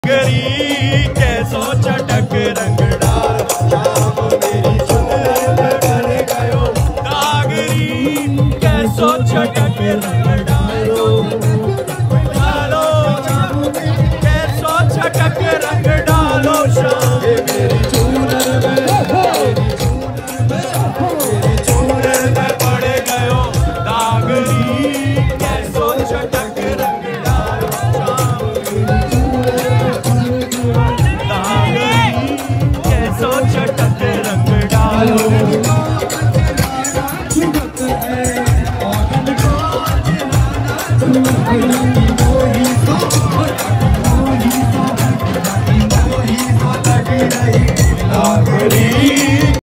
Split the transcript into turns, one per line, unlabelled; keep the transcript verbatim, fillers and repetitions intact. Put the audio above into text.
गरी कैसो चटक रंगदार शाम मेरी चुनर कर गयो दागरी कैसो चटक